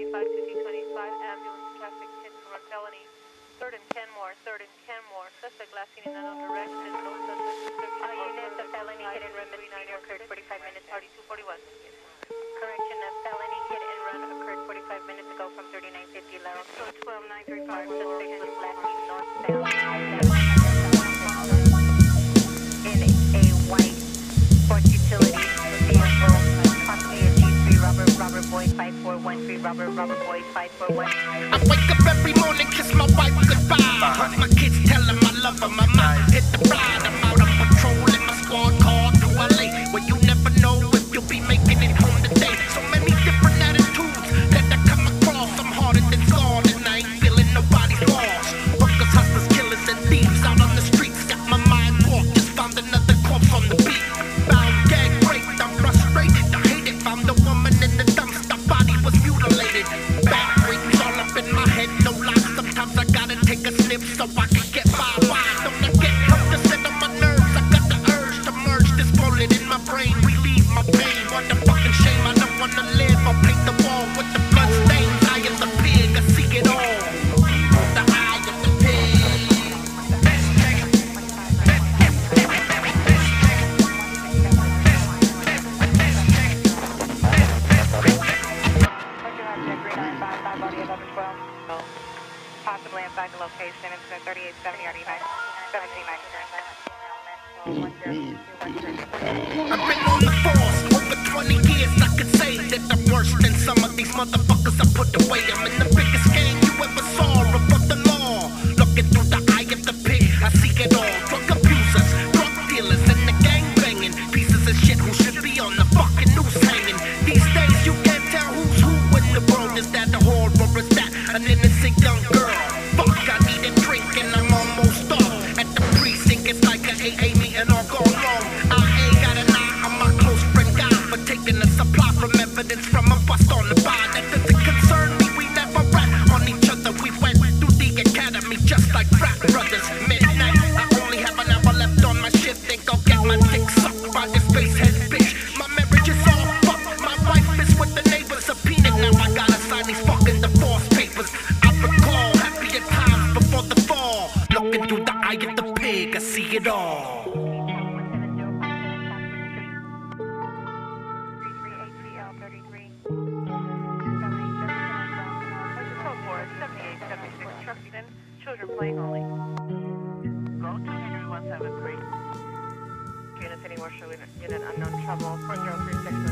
T25 to T25, ambulance traffic hit and run felony. 3rd and Kenmore, 3rd and Kenmore. Suspect last seen in unknown direction. No suspect description. All units, a felony hit and run misdemeanor occurred 45 minutes. Party 241. Correction, a felony hit and run occurred 45 minutes ago from 3950 Laurel. So 12935. Suspect was last seen northbound in a white sports utility vehicle. Approximately a G3 Robert Boy 5413 Robert Boy 541. I wake up every morning, kiss my wife goodbye. Hug my kids, tell them I love them. My mind hit the ride. I'm out on patrol in my squad car to LA, where you never know if you'll be making it home today. So many different attitudes that I come across. I'm harder than scarred, and I ain't feeling nobody's loss. Hookers, hustlers, killers, and thieves out on the streets. Got my mind warped, just found another corpse on the beat. Found gag raped, I'm frustrated. I hate it. Found a woman in the dumpster, body was mutilated. Back rings all up in my head, no lie. Sometimes I gotta take a sniff so I can get by. Why don't I get help to sit on my nerves? I got the urge to merge this bullet in my brain, relieve my pain. What the fucking shame, I don't wanna live. I'll paint the wall with the blood stains. I am the pig, I see it all. The eye of the pig. Possibly inside the location. It's 3870 I've been on the force over 20 years. I could say that I'm worse than some of these motherfuckers I put away. I'm in the biggest game you ever saw above the law. Looking through the eye of the pig, I see it all. Drug abusers, drug dealers, and the gang banging. Pieces of shit who should be on the fucking noose hanging. These days you can't tell who's who in the world. Is that a whore or is that an innocent young girl? Fuck, I need a drink and I'm almost off. At the precinct, it's like a AA meeting all gone wrong. I ain't got an eye on my close friend guy for taking a supply from evidence from a bust on the bar. That doesn't concern me, we never rat on each other. We went through the academy just like frat brothers. Midnight, I only have an hour left on my shift. Think I'll get my dick sucked by this facehead bitch. My marriage is all fucked, my wife is with the neighbors. Subpoenaed, now I gotta sign these fucking divorce papers. I recall happier times before the fall. Looking through the eye of the pig, I see it all. Children playing only. Go to Henry 173. Units anywhere showing unit unknown trouble. 4036.